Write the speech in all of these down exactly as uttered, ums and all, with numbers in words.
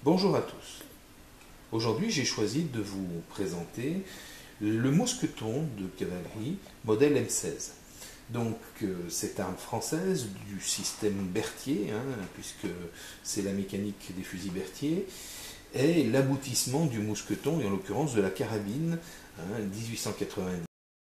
Bonjour à tous. Aujourd'hui, j'ai choisi de vous présenter le mousqueton de cavalerie modèle M seize. Donc, euh, cette arme française du système Berthier, hein, puisque c'est la mécanique des fusils Berthier, est l'aboutissement du mousqueton, et en l'occurrence de la carabine hein, mille huit cent quatre-vingt-dix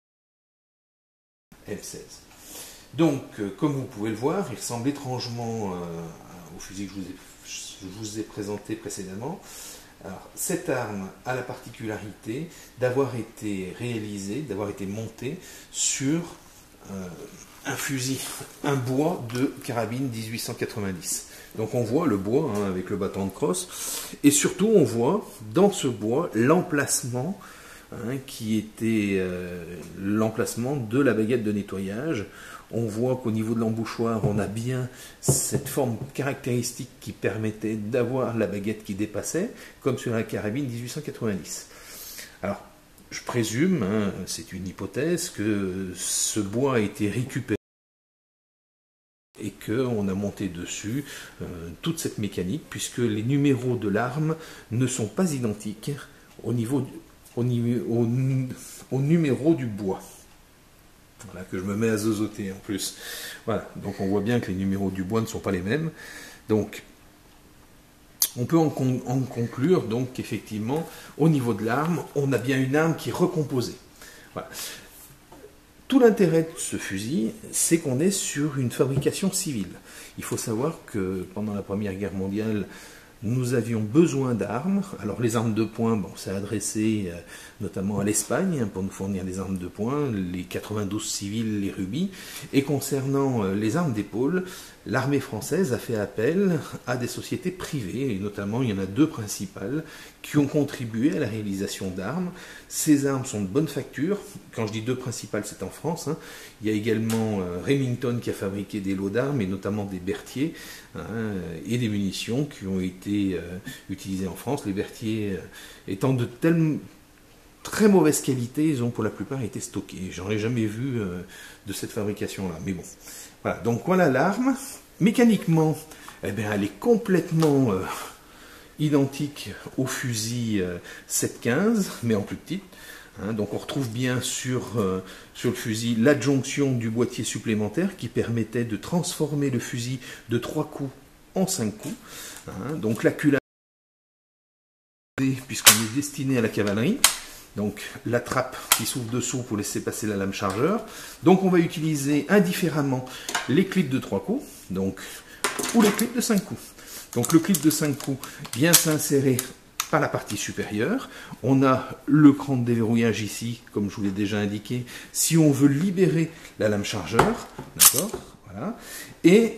M seize. Donc, euh, comme vous pouvez le voir, il ressemble étrangement euh, au fusil que je vous ai je vous ai présenté précédemment. Alors, cette arme a la particularité d'avoir été réalisée, d'avoir été montée sur euh, un fusil, un bois de carabine mille huit cent quatre-vingt-dix. Donc on voit le bois hein, avec le bâton de crosse, et surtout on voit dans ce bois l'emplacement hein, qui était euh, l'emplacement de la baguette de nettoyage. On voit qu'au niveau de l'embouchoir, on a bien cette forme caractéristique qui permettait d'avoir la baguette qui dépassait, comme sur la carabine mille huit cent quatre-vingt-dix. Alors, je présume, hein, c'est une hypothèse, que ce bois a été récupéré et qu'on a monté dessus euh, toute cette mécanique, puisque les numéros de l'arme ne sont pas identiques au niveau du, au, au, au numéro du bois. Voilà, que je me mets à zozoter en plus. Voilà, donc on voit bien que les numéros du bois ne sont pas les mêmes. Donc, on peut en, con en conclure donc qu'effectivement, au niveau de l'arme, on a bien une arme qui est recomposée. Voilà. Tout l'intérêt de ce fusil, c'est qu'on est sur une fabrication civile. Il faut savoir que pendant la Première Guerre mondiale, nous avions besoin d'armes. Alors les armes de poing, bon, c'est adressé euh, notamment à l'Espagne hein, pour nous fournir des armes de poing, les quatre-vingt-douze civils, les rubis. Et concernant euh, les armes d'épaule, l'armée française a fait appel à des sociétés privées, et notamment il y en a deux principales, qui ont contribué à la réalisation d'armes. Ces armes sont de bonne facture. Quand je dis deux principales, c'est en France. Hein. Il y a également euh, Remington qui a fabriqué des lots d'armes, et notamment des Berthier, hein, et des munitions qui ont été euh, utilisées en France. Les Berthier euh, étant de telle très mauvaise qualité, ils ont pour la plupart été stockés. J'en ai jamais vu euh, de cette fabrication-là. Mais bon, voilà. Donc voilà l'arme. Mécaniquement, eh bien, elle est complètement euh, identique au fusil euh, sept quinze, mais en plus petite. Hein, donc on retrouve bien sur, euh, sur le fusil l'adjonction du boîtier supplémentaire qui permettait de transformer le fusil de trois coups en cinq coups. Hein, donc la culotte, puisqu'on est destiné à la cavalerie. Donc la trappe qui s'ouvre dessous pour laisser passer la lame chargeur. Donc on va utiliser indifféremment les clips de trois coups, donc, ou les clips de cinq coups. Donc le clip de cinq coups vient s'insérer par la partie supérieure. On a le cran de déverrouillage ici, comme je vous l'ai déjà indiqué, si on veut libérer la lame chargeur. D'accord, voilà. Et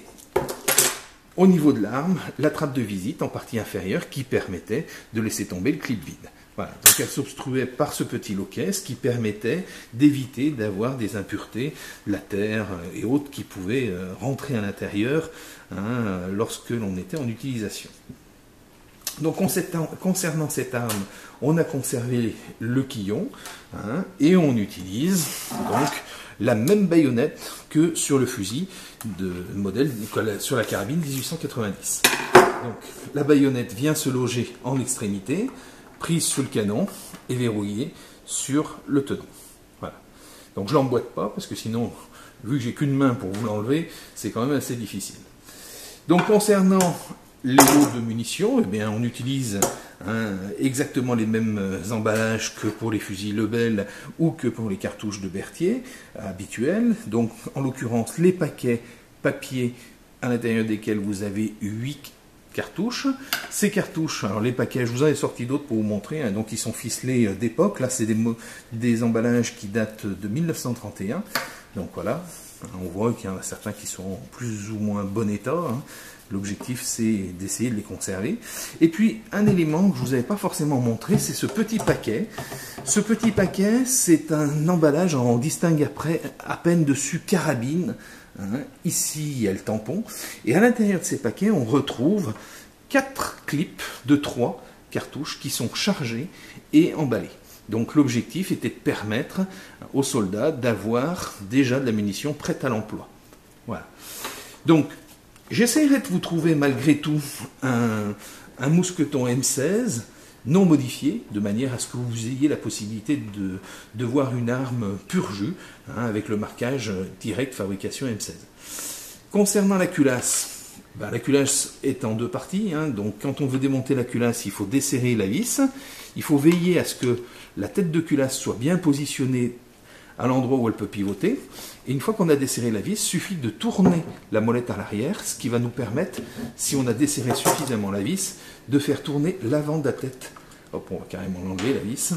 au niveau de l'arme, la trappe de visite en partie inférieure qui permettait de laisser tomber le clip vide. Voilà, donc elle s'obstruait par ce petit loquet, ce qui permettait d'éviter d'avoir des impuretés, la terre et autres qui pouvaient rentrer à l'intérieur hein, lorsque l'on était en utilisation. Donc concernant cette arme, on a conservé le quillon hein, et on utilise donc la même baïonnette que sur le fusil de modèle sur la carabine mille huit cent quatre-vingt-dix. Donc la baïonnette vient se loger en extrémité, prise sur le canon et verrouillée sur le tenon. Voilà. Donc je ne l'emboîte pas parce que sinon, vu que j'ai qu'une main pour vous l'enlever, c'est quand même assez difficile. Donc concernant les lots de munitions, eh bien, on utilise hein, exactement les mêmes emballages que pour les fusils Lebel ou que pour les cartouches de Berthier euh, habituelles. Donc en l'occurrence les paquets papier à l'intérieur desquels vous avez huit cartouches. Ces cartouches, alors les paquets, je vous en ai sorti d'autres pour vous montrer, hein, donc ils sont ficelés euh, d'époque. Là, c'est des, des emballages qui datent de mille neuf cent trente et un. Donc voilà, on voit qu'il y en a certains qui sont en plus ou moins bon état. Hein. L'objectif, c'est d'essayer de les conserver. Et puis, un élément que je ne vous avais pas forcément montré, c'est ce petit paquet. Ce petit paquet, c'est un emballage, on distingue après à peine dessus carabine. Hein, ici, il y a le tampon. Et à l'intérieur de ces paquets, on retrouve quatre clips de trois cartouches qui sont chargées et emballées. Donc l'objectif était de permettre aux soldats d'avoir déjà de la munition prête à l'emploi. Voilà. Donc, J'essaierai de vous trouver malgré tout un, un mousqueton M seize non modifié, de manière à ce que vous ayez la possibilité de, de voir une arme pur jus, hein, avec le marquage direct fabrication M seize. Concernant la culasse, ben, la culasse est en deux parties, hein, donc quand on veut démonter la culasse, il faut desserrer la vis, il faut veiller à ce que la tête de culasse soit bien positionnée à l'endroit où elle peut pivoter, et une fois qu'on a desserré la vis, il suffit de tourner la molette à l'arrière, ce qui va nous permettre, si on a desserré suffisamment la vis, de faire tourner l'avant de la tête. Hop, on va carrément l'enlever la vis.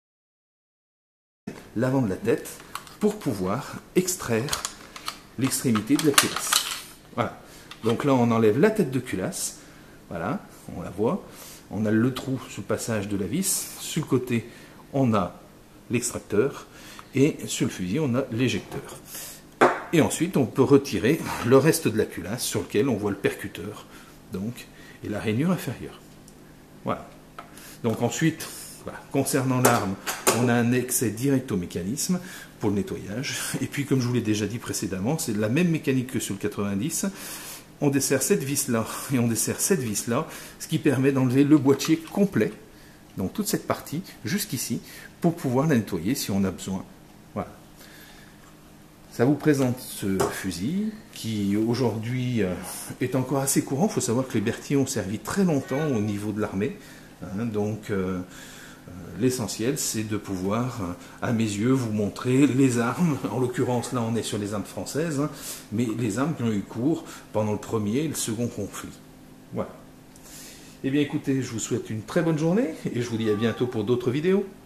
L'avant de la tête, pour pouvoir extraire l'extrémité de la culasse. Voilà. Donc là, on enlève la tête de culasse. Voilà, on la voit. On a le trou sous le passage de la vis. Sur le côté, on a l'extracteur. Et sur le fusil, on a l'éjecteur. Et ensuite, on peut retirer le reste de la culasse sur lequel on voit le percuteur, donc, et la rainure inférieure. Voilà. Donc ensuite, voilà, concernant l'arme, on a un accès direct au mécanisme pour le nettoyage. Et puis, comme je vous l'ai déjà dit précédemment, c'est la même mécanique que sur le quatre-vingt-dix. On dessert cette vis-là et on dessert cette vis-là, ce qui permet d'enlever le boîtier complet, donc toute cette partie, jusqu'ici, pour pouvoir la nettoyer si on a besoin. Voilà. Ça vous présente ce fusil qui aujourd'hui est encore assez courant. Il faut savoir que les Berthier ont servi très longtemps au niveau de l'armée. Hein, donc euh, l'essentiel c'est de pouvoir, à mes yeux, vous montrer les armes. En l'occurrence là on est sur les armes françaises, hein, mais les armes qui ont eu cours pendant le premier et le second conflit. Voilà. Eh bien écoutez, je vous souhaite une très bonne journée et je vous dis à bientôt pour d'autres vidéos.